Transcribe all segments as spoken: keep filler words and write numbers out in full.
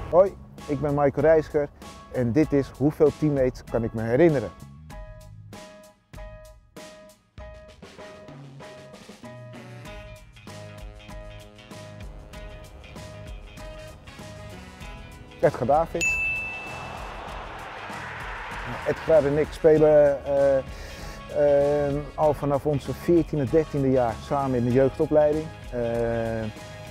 Hoi, ik ben Michael Reiziger en dit is Hoeveel teammates kan ik me herinneren? Edgar Davids. Edgar en ik spelen uh, uh, al vanaf onze veertiende, dertiende jaar samen in de jeugdopleiding. Uh, uh,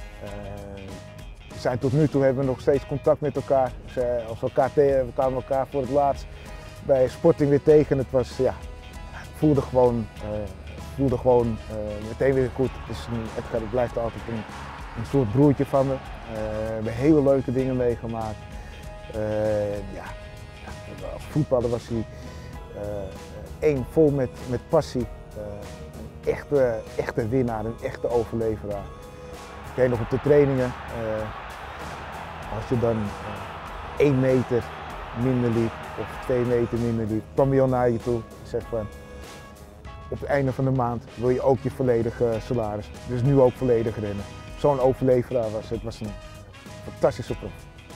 we zijn tot nu toe hebben we nog steeds contact met elkaar. Dus, uh, als we elkaar tegen, we kwamen elkaar voor het laatst bij Sporting weer tegen. Het was, ja, het voelde gewoon, uh, voelde gewoon uh, meteen weer goed. Dus Edgar blijft altijd een, een soort broertje van me. Uh, we hebben hele leuke dingen meegemaakt. Uh, ja, als voetballer was hij uh, één vol met, met passie. Uh, een echte, echte winnaar, een echte overleveraar. Ik weet nog op de trainingen, uh, als je dan uh, één meter minder liep of twee meter minder liep, kwam hij al naar je toe en zegt van, op het einde van de maand wil je ook je volledige salaris, dus nu ook volledig rennen. Zo'n overleveraar was het. Het was een fantastische prof.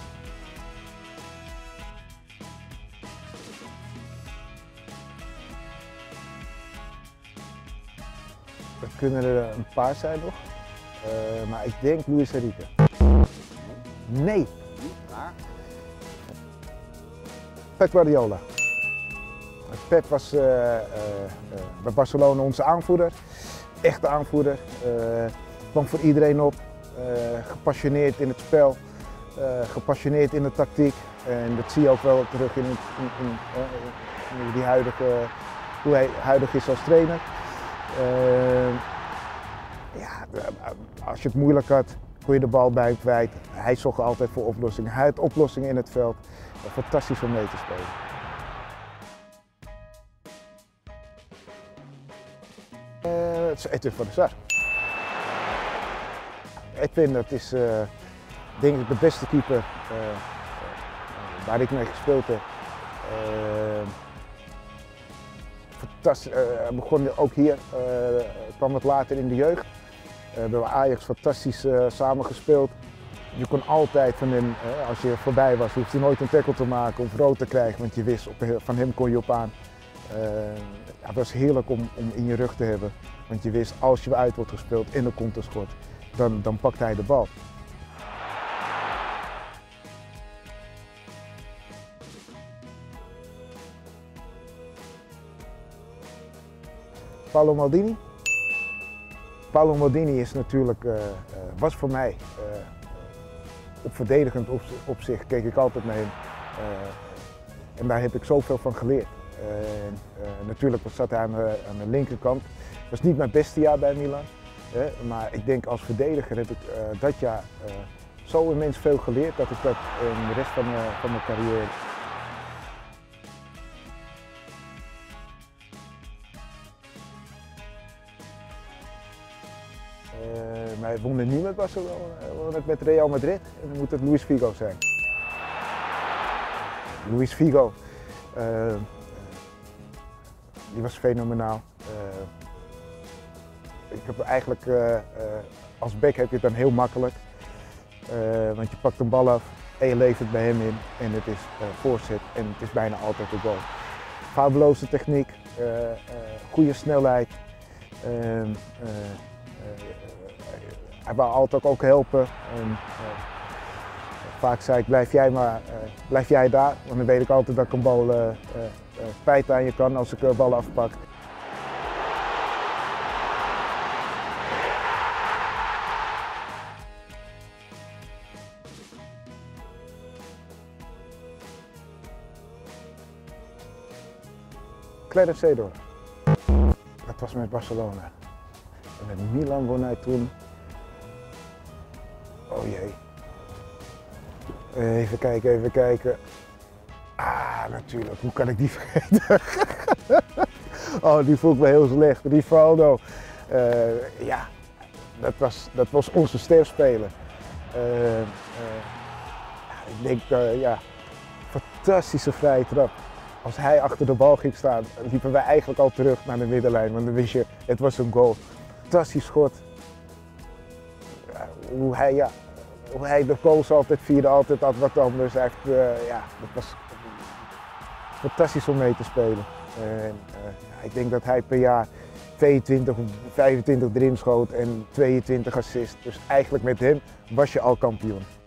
Er kunnen er een paar zijn nog, uh, maar ik denk Luis Enrique. Nee. Pep Guardiola. Pep was uh, uh, uh, bij Barcelona onze aanvoerder, echte aanvoerder. Uh, kwam voor iedereen op, uh, gepassioneerd in het spel, uh, gepassioneerd in de tactiek. En dat zie je ook wel terug in, in, in, uh, in die huidige, hoe hij huidig is als trainer. Uh, ja, als je het moeilijk had, kon je de bal bij hem kwijt. Hij zocht altijd voor oplossingen. Hij had oplossingen in het veld. Fantastisch om mee te spelen. Uh, het is Edwin van der Sar. Edwin, dat is uh, denk ik de beste keeper uh, uh, waar ik mee gespeeld heb. Uh, fantastisch. Uh, hij begon ook hier, uh, kwam wat later in de jeugd. Uh, we hebben Ajax fantastisch uh, samengespeeld. Je kon altijd van hem, uh, als je voorbij was, hoefde je nooit een tackle te maken of rood te krijgen, want je wist, op, van hem kon je op aan. Uh, het was heerlijk om, om in je rug te hebben, want je wist, als je weer uit wordt gespeeld en er komt een schot, dan, dan pakt hij de bal. Paolo Maldini. Paolo Maldini is natuurlijk, uh, uh, was voor mij, uh, op verdedigend opzicht keek ik altijd naar hem. Uh, en daar heb ik zoveel van geleerd. Uh, uh, natuurlijk zat hij aan de, aan de linkerkant. Dat was niet mijn beste jaar bij Milan. Uh, maar ik denk als verdediger heb ik uh, dat jaar uh, zo immens veel geleerd dat ik dat in de rest van, uh, van mijn carrière. Uh, maar hij won er niet met Barcelona, won het met Real Madrid en dan moet het Luis Figo zijn. Luis Figo, uh, die was fenomenaal. Uh, ik heb eigenlijk, uh, uh, als back heb je het dan heel makkelijk, uh, want je pakt een bal af en je levert bij hem in en het is uh, voorzet en het is bijna altijd een goal. Fabuloze techniek, uh, uh, goede snelheid. Uh, uh, Uh, hij wou altijd ook helpen. En, uh, vaak zei ik, blijf jij maar uh, blijf jij daar, want dan weet ik altijd dat ik een bal uh, uh, uh, kwijt aan je kan als ik een bal afpak. Clarence Seedorf. Dat was met Barcelona. En met Milan won hij toen, oh jee, even kijken, even kijken. Ah, natuurlijk, hoe kan ik die vergeten? Oh, die voel ik me heel slecht. Rivaldo, uh, ja, dat was, dat was onze sterspeler. Uh, uh, ik denk, uh, ja, fantastische vrije trap. Als hij achter de bal ging staan, liepen wij eigenlijk al terug naar de middenlijn, want dan wist je, het was een goal. Fantastisch schot. Ja, hoe hij, ja, hoe hij de goals altijd vierde, altijd had wat anders. Echt, uh, ja, dat was fantastisch om mee te spelen. En, uh, ja, ik denk dat hij per jaar tweeëntwintig of vijfentwintig erin schoot en tweeëntwintig assists. Dus eigenlijk met hem was je al kampioen.